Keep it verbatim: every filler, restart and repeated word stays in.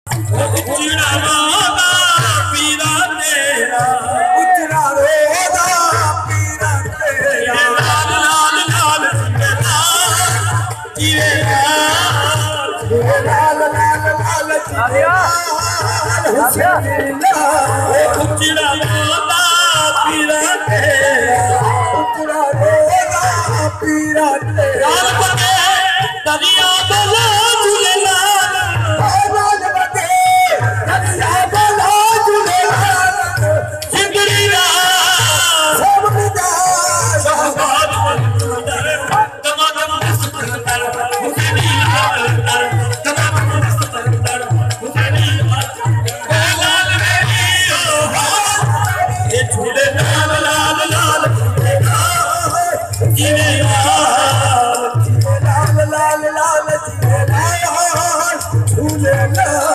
उजड़ा रोदा पीरा तेरा उजड़ा रोदा पीरा तेरा लाल लाल लाल जीवे लाल लाल लाल लाल उजड़ा रोदा पीरा तेरा उजड़ा रोदा पीरा तेरा दरिया बोला झूले लाल दरिया बोला झूले जिंदड़ी लाल सब मुझा शहबाद मंदर दमा दमा मस्तर हुसैनी लाल दमा दमा मस्तर हुसैनी लाल लाल मेरी ओ ये झूले लाल लाल लाल जीवे लाल लाल लाल लाल झूले लाल